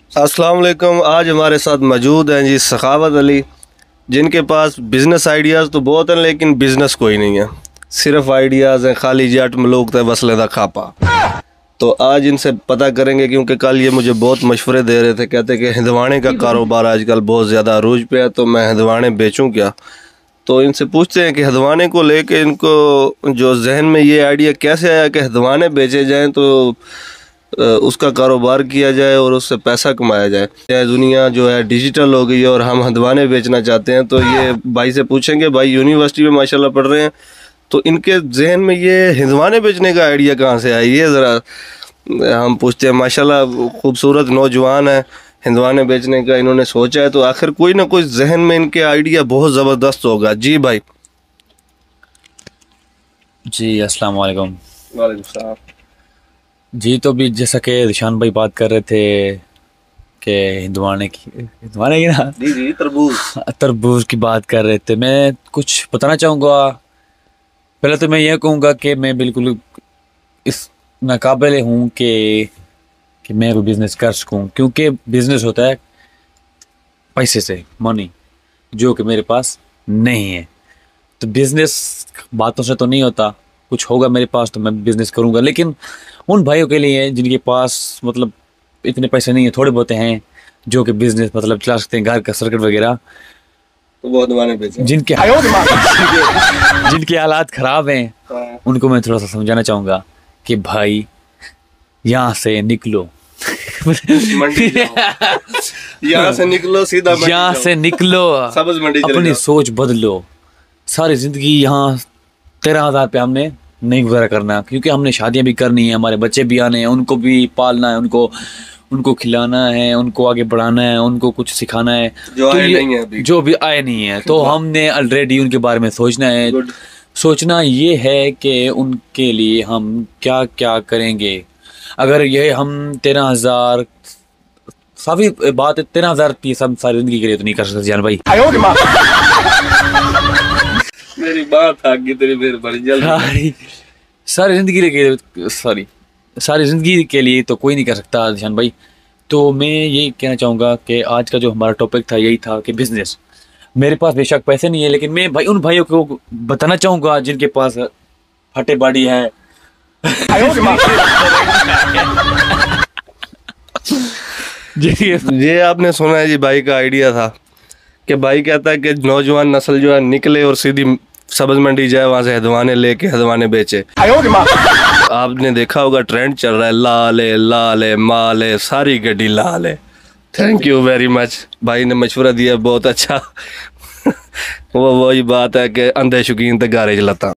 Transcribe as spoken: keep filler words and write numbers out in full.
अस्सलाम वालेकुम। आज हमारे साथ मौजूद हैं जी सखावत अली, जिनके पास बिज़नेस आइडियाज़ तो बहुत हैं लेकिन बिज़नेस कोई नहीं है, सिर्फ आइडियाज़ हैं, खाली जट मलोक थे बसले दा खापा। तो आज इनसे पता करेंगे, क्योंकि कल ये मुझे बहुत मशवरे दे रहे थे, कहते कि हिंदवाने का कारोबार आजकल बहुत ज़्यादा अरूज पे है, तो मैं हिंदवाने बेचूं क्या। तो इनसे पूछते हैं कि हदवाने को लेके इनको जो जहन में ये आइडिया कैसे आया कि हदवाने बेचे जाएं तो उसका कारोबार किया जाए और उससे पैसा कमाया जाए। दुनिया जो है डिजिटल हो गई है और हम हदवाने बेचना चाहते हैं, तो ये भाई से पूछेंगे। भाई यूनिवर्सिटी में माशाल्लाह पढ़ रहे हैं, तो इनके जहन में ये हिंदवाने बेचने का आइडिया कहाँ से आया, ये ज़रा हम पूछते हैं। माशाल्लाह खूबसूरत नौजवान है, हिंदवाने बेचने का इन्होंने सोचा है, तो आखिर कोई ना कोई जहन में इनके आइडिया बहुत ज़बरदस्त होगा। जी भाई। जी अस्सलाम वालेकुम। वालेकुम सलाम। जी तो भी जैसा कि रिशान भाई बात कर रहे थे कि हिंदवाने की हिंदवाने की ना जी जी तरबूज तरबूज की बात कर रहे थे। मैं कुछ बताना चाहूँगा। पहले तो मैं ये कहूँगा कि मैं बिल्कुल इस नाकाबिल हूँ कि कि मैं कोई बिज़नेस कर सकूँ, क्योंकि बिज़नेस होता है पैसे से, मनी, जो कि मेरे पास नहीं है। तो बिज़नेस बातों से तो नहीं होता, कुछ होगा मेरे पास तो मैं बिज़नेस करूँगा। लेकिन उन भाइयों के लिए जिनके पास मतलब इतने पैसे नहीं है, थोड़े बहुत हैं, जो कि बिज़नेस मतलब चला सकते हैं, घर का सर्किट वगैरह, तो वो हदवाने बेचे। जिनके जिनके हालात ख़राब हैं, उनको मैं थोड़ा सा समझाना चाहूँगा कि भाई यहाँ से निकलो, यहाँ से निकलो, सीधा यहाँ से निकलो, सब्ज़ मंडी चले अपनी जाओ। सोच बदलो। सारी ज़िंदगी यहाँ तेरह हज़ार पे हमने नहीं गुजारा करना, क्योंकि हमने शादियाँ भी करनी है, हमारे बच्चे भी आने हैं, उनको भी पालना है, उनको उनको खिलाना है, उनको आगे बढ़ाना है, उनको कुछ सिखाना है, जो तो आए ये नहीं है अभी। जो भी आए नहीं है, तो हमने ऑलरेडी उनके बारे में सोचना है। Good. सोचना ये है कि उनके लिए हम क्या क्या करेंगे। अगर ये हम तेरह हज़ार सारी बात है, तेरह हज़ार पीस हम सारी ज़िंदगी के लिए तो नहीं कर सकते जान भाई। मेरी बात आगे तेरी फिर बड़ी जल्दी। सारी सारी ज़िंदगी के सॉरी सारी ज़िंदगी के लिए तो कोई नहीं कर सकता निशान भाई। तो मैं ये कहना चाहूँगा कि आज का जो हमारा टॉपिक था यही था कि बिज़नेस। मेरे पास बेशक पैसे नहीं है, लेकिन मैं भाई उन भाइयों को बताना चाहूँगा जिनके पास फटे बाड़ी है। ये आपने सुना है जी, भाई का आइडिया था कि भाई कहता है कि नौजवान नस्ल जो है निकले और सीधी सब्ज़ मंडी जाए, वहाँ से हदवाने लेके हदवाने बेचे। आपने देखा होगा ट्रेंड चल रहा है, लाल है लाल है माल है, सारी गड्डी लाल है। थैंक यू वेरी मच, भाई ने मशवरा दिया बहुत अच्छा। वो वही बात है कि अंधे शौकीन ते गारे चलाता।